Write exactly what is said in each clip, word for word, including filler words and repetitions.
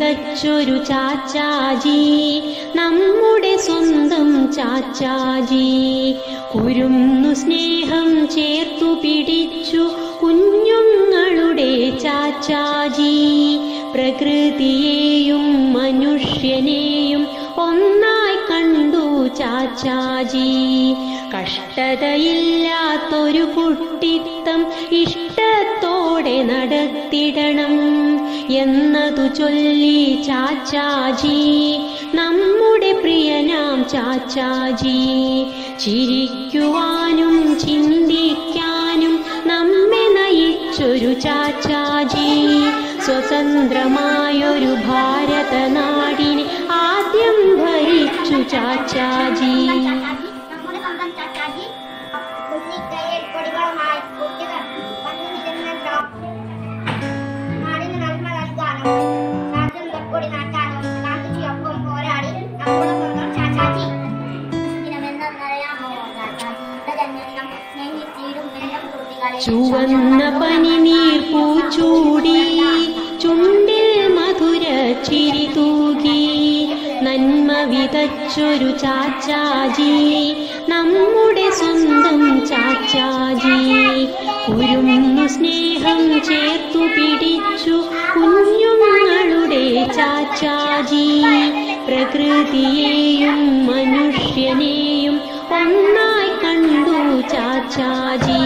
വിതച്ചൊരു ചാച്ചാജി, നമ്മുടെ സ്വന്തം ചാച്ചാജി. കുരുന്നു സ്നേഹം ചേർത്തു പിടിച്ചു കുഞ്ഞുങ്ങളുടെ ചാച്ചാജി. പ്രകൃതിയെയും മനുഷ്യനെയും ഒന്നായി കണ്ടു ചാച്ചാജി. കഷ്ടതയില്ലാത്തൊരു കുട്ടിത്തം ഇഷ്ടത്തോടെ നടത്തിടണം എന്നതു ചൊല്ലി ചാച്ചാജി, നമ്മുടെ പ്രിയനാം ചാച്ചാജി. ചിരിക്കുവാനും ചിന്തിക്കാനും നമ്മെ നയിച്ചൊരു ചാച്ചാജി. സ്വതന്ത്രമായൊരു ഭാരതനാടിനെ ആദ്യം ഭരിച്ചു ചാച്ചാജി. നമ്മുടെ സ്വന്തം ചാച്ചാജി മുന്നിക്കയിൽ കൊടികളുമായി കുട്ടികൾ വന്നു നിരന്ന നാടിന് നന്മ നൽകാനും സ്വാതന്ത്ര്യക്കൊടി നാട്ടാനും ഗാന്ധിജിയൊപ്പം പോരാടി നമ്മുടെ സ്വന്തം ചാച്ചാജി. ദിനമെന്നറിയാമോ ചാച്ചാജിയുടെ ജന്മദിനം സ്നേഹിച്ചിടും എല്ലാം കുട്ടികളെ. ചുവന്ന പനിനീർ പൂച്ചൂടി ചുണ്ടിൽ മധുര ചിരി തൂകി നന്മ വിതച്ചൊരു ചാച്ചാജി, നമ്മുടെ സ്വന്തം ചാച്ചാജി. കുരുന്നു സ്നേഹം ചേർത്തു പിടിച്ചു കുഞ്ഞുങ്ങളുടെ ചാച്ചാജി. പ്രകൃതിയെയും മനുഷ്യനെയും ഒന്നായി കണ്ടു ചാച്ചാജി.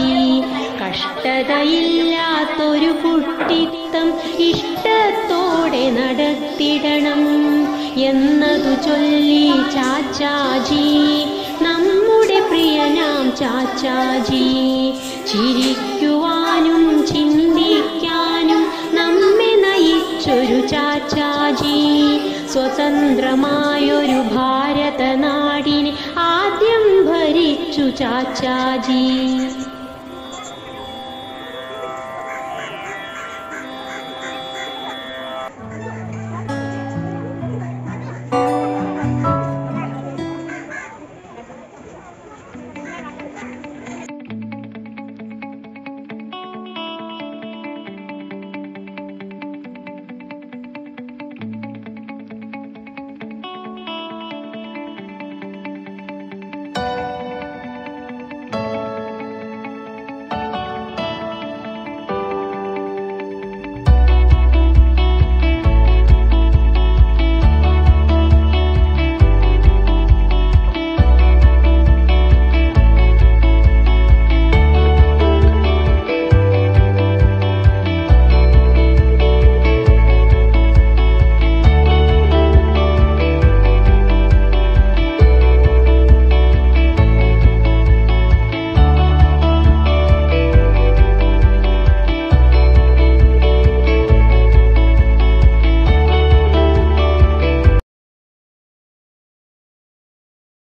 കഷ്ടതയില്ലാത്തൊരു കുട്ടിത്തം ഇഷ്ടത്തോടെ നടത്തിടണം എന്നതു ചൊല്ലി ചാച്ചാജി, നമ്മുടെ പ്രിയനാം ചാച്ചാജി. ചിരിക്കുവാനും ചിന്തിക്കാനും നമ്മെ നയിച്ചൊരു ചാച്ചാജി. സ്വതന്ത്രമായൊരു ഭാരതനാടിനെ ആദ്യം ഭരിച്ചു ചാച്ചാജി.